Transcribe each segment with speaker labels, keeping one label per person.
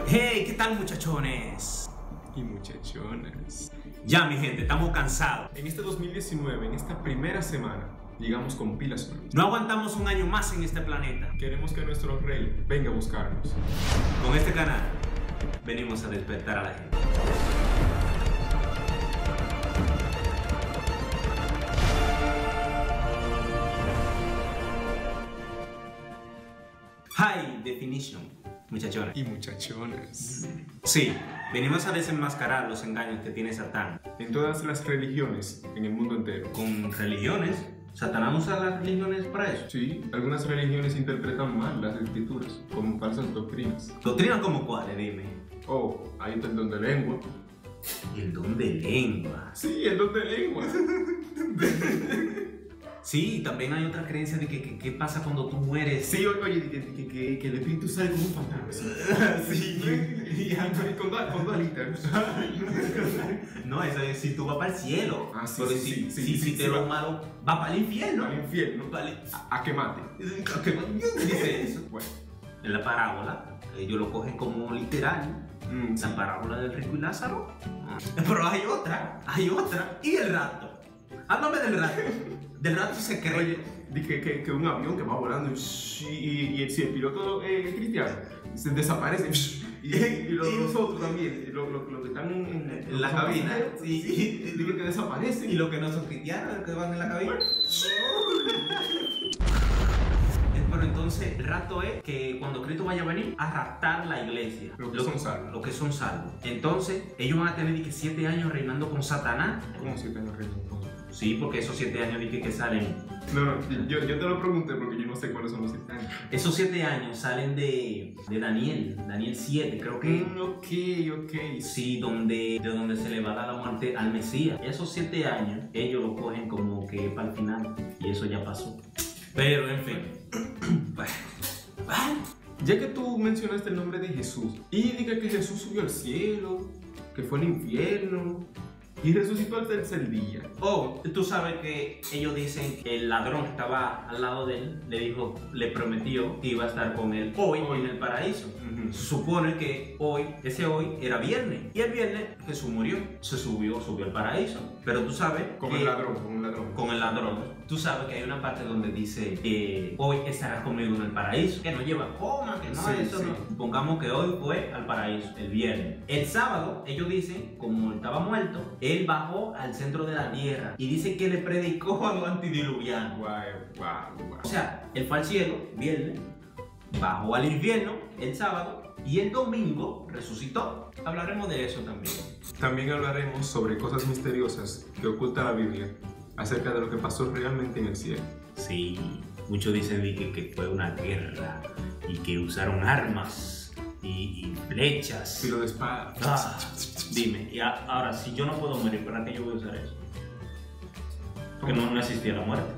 Speaker 1: Hey, ¿qué tal, muchachones?
Speaker 2: Y muchachonas.
Speaker 1: Ya, mi gente, estamos cansados.
Speaker 2: En este 2019, en esta primera semana, llegamos con pilas nuevas.
Speaker 1: No aguantamos un año más en este planeta.
Speaker 2: Queremos que nuestro rey venga a buscarnos.
Speaker 1: Con este canal venimos a despertar a la gente. High Definition, muchachones.
Speaker 2: Y muchachonas.
Speaker 1: Sí, venimos a desenmascarar los engaños que tiene Satán.
Speaker 2: En todas las religiones, en el mundo entero.
Speaker 1: Con religiones. Satanás usa las religiones para eso.
Speaker 2: Sí, algunas religiones interpretan mal las escrituras, como falsas doctrinas.
Speaker 1: ¿Doctrina como cuáles? Dime.
Speaker 2: Oh, ahí está el don de lengua.
Speaker 1: El don de lengua.
Speaker 2: Sí, el don de lengua.
Speaker 1: Sí, también hay otra creencia de que qué pasa cuando tú mueres.
Speaker 2: Sí, oye, que el espíritu sale como un fantasma.
Speaker 1: Sí.
Speaker 2: Con dos alitas.
Speaker 1: No, eso es si tú vas para el cielo.
Speaker 2: Ah, sí,
Speaker 1: Porque
Speaker 2: sí,
Speaker 1: si
Speaker 2: sí,
Speaker 1: te
Speaker 2: sí,
Speaker 1: lo
Speaker 2: va.
Speaker 1: malo, va para el infierno.
Speaker 2: Al infierno.
Speaker 1: Vale.
Speaker 2: A que mate.
Speaker 1: ¿Qué dice eso?
Speaker 2: Bueno.
Speaker 1: En la parábola, ellos lo cogen como literal.
Speaker 2: Sí.
Speaker 1: La parábola del rico y Lázaro. Pero hay otra. Y el rato. Háblame del rato. Del rato secreto.
Speaker 2: Oye, dije que un avión que va volando y si el piloto cristiano se desaparece y los otros también, los que están
Speaker 1: En la cabina. Sí.
Speaker 2: Dije que desaparecen.
Speaker 1: Y los que no son cristianos, los que van en la cabina. Pero entonces el rato es que cuando Cristo vaya a venir a raptar la iglesia.
Speaker 2: Los que son salvos.
Speaker 1: Los que son salvos. Entonces ellos van a tener 7 años reinando con Satanás.
Speaker 2: ¿Cómo 7 años reinando?
Speaker 1: Sí, porque esos 7 años que salen.
Speaker 2: No, yo te lo pregunté porque yo no sé cuáles son los 7 años.
Speaker 1: Esos 7 años salen de Daniel 7, creo que.
Speaker 2: Ok.
Speaker 1: Sí, de donde se le va a dar la muerte al Mesías. Esos 7 años, ellos lo cogen como que para el final. Y eso ya pasó. Pero, en fin.
Speaker 2: Ya que tú mencionaste el nombre de Jesús, y diga que Jesús subió al cielo, que fue al infierno, y resucitó al tercer día.
Speaker 1: Oh, tú sabes que ellos dicen que el ladrón que estaba al lado de él le prometió que iba a estar con él hoy en el paraíso. Se supone que ese hoy era viernes. Y el viernes Jesús murió, se subió al paraíso. Pero tú sabes
Speaker 2: Con
Speaker 1: que
Speaker 2: el ladrón.
Speaker 1: Con el ladrón. Tú sabes que hay una parte donde dice que hoy estarás conmigo en el paraíso. Que no lleva coma, que no
Speaker 2: Sí,
Speaker 1: eso.
Speaker 2: sí.
Speaker 1: No. Pongamos que hoy fue al paraíso, el viernes. El sábado, ellos dicen, como él estaba muerto, él bajó al centro de la tierra. Y dice que le predicó a los antidiluvianos.
Speaker 2: Guau.
Speaker 1: O sea, él fue al cielo, viernes, bajó al infierno el sábado y el domingo resucitó. Hablaremos de eso también.
Speaker 2: También hablaremos sobre cosas misteriosas que oculta la Biblia acerca de lo que pasó realmente en el cielo.
Speaker 1: Sí, muchos dicen que fue una guerra y que usaron armas y flechas.
Speaker 2: Filo de espada.
Speaker 1: Dime, y ahora, si yo no puedo morir, ¿para qué yo voy a usar eso? Porque no existía la muerte.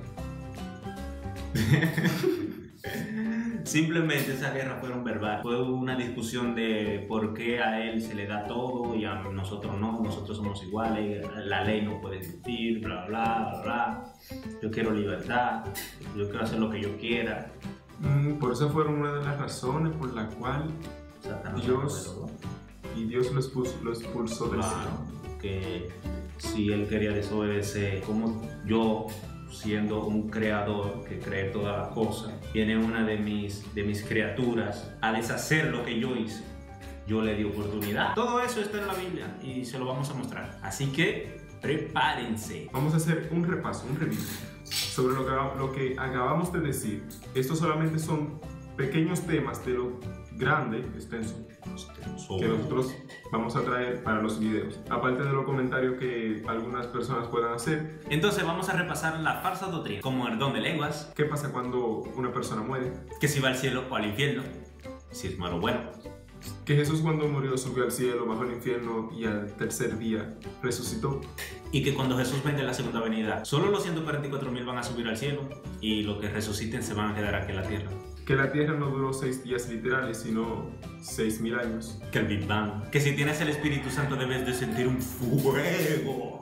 Speaker 1: Simplemente esa guerra fueron verbal. Fue una discusión de por qué a él se le da todo y a nosotros no, nosotros somos iguales, la ley no puede existir, bla, bla, bla, bla. Yo quiero libertad, yo quiero hacer lo que yo quiera.
Speaker 2: Por eso fueron una de las razones por la cual
Speaker 1: Satanás
Speaker 2: Dios lo expulsó del cielo.
Speaker 1: Que si él quería desobedecer, como yo, siendo un creador que cree todas las cosas, viene una de mis criaturas a deshacer lo que yo hice. Yo le di oportunidad. Todo eso está en la Biblia y se lo vamos a mostrar. Así que prepárense.
Speaker 2: Vamos a hacer un repaso, un review sobre lo que acabamos de decir. Estos solamente son pequeños temas de lo grande, extenso, que nosotros vamos a traer para los videos. Aparte de los comentarios que algunas personas puedan hacer.
Speaker 1: Entonces vamos a repasar la falsa doctrina, como el don de lenguas,
Speaker 2: ¿Qué pasa cuando una persona muere?
Speaker 1: que si va al cielo o al infierno, si es malo o bueno.
Speaker 2: Que Jesús cuando murió subió al cielo, bajó al infierno y al tercer día resucitó.
Speaker 1: Y que cuando Jesús venga en la segunda venida, solo los 144,000 van a subir al cielo y los que resuciten se van a quedar aquí en la tierra.
Speaker 2: Que la tierra no duró 6 días literales, sino 6.000 años.
Speaker 1: Que el Big Bang. Que si tienes el Espíritu Santo debes de sentir un fuego.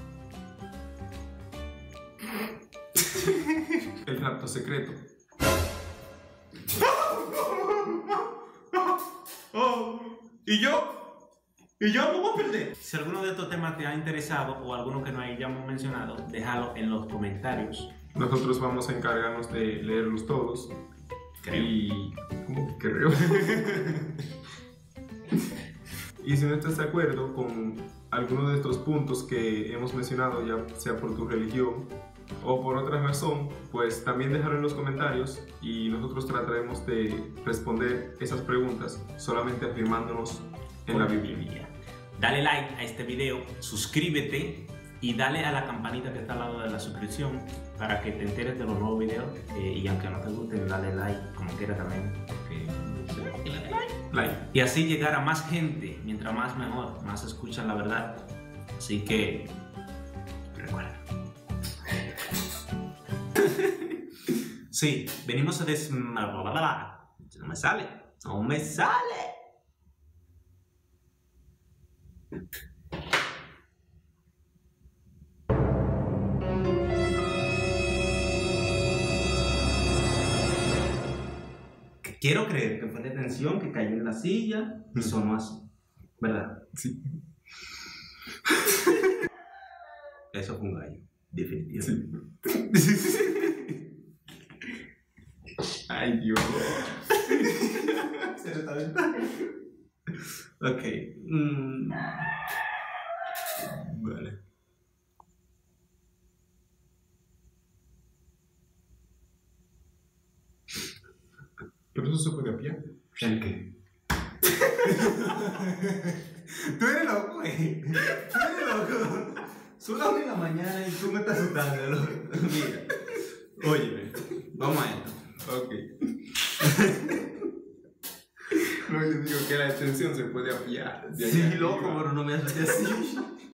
Speaker 2: El rapto secreto.
Speaker 1: ¿Y yo? ¿Y yo no voy a perder? Si alguno de estos temas te ha interesado o alguno que no hayamos mencionado, déjalo en los comentarios.
Speaker 2: Nosotros vamos a encargarnos de leerlos todos.
Speaker 1: Creo.
Speaker 2: Y... ¿Cómo que creo? Y si no estás de acuerdo con alguno de estos puntos que hemos mencionado, ya sea por tu religión o por otra razón, pues también déjalo en los comentarios y nosotros trataremos de responder esas preguntas solamente afirmándonos en la Biblia.
Speaker 1: Dale like a este video, suscríbete y dale a la campanita que está al lado de la suscripción para que te enteres de los nuevos videos. Y aunque no te guste, dale like como quiera también.
Speaker 2: Like.
Speaker 1: Y así llegar a más gente, mientras más mejor, más escuchan la verdad. Así que recuerda. Sí, venimos a no me sale, no me sale. Quiero creer que fue la tensión que cayó en la silla y sonó así, ¿verdad?
Speaker 2: Sí.
Speaker 1: Eso fue un gallo, definitivamente.
Speaker 2: Sí. Ay, Dios.
Speaker 1: Se le está viendo. Ok. Vale.
Speaker 2: Pero eso se puede apiar.
Speaker 1: ¿El qué? Tú eres loco, güey. Tú eres loco. Son las 1 de la mañana y tú me estás asustando, loco. Mira. Óyeme. Vamos a esto.
Speaker 2: Ok. No, yo digo que la extensión se puede apiar.
Speaker 1: Sí, loco, pero no me haces así.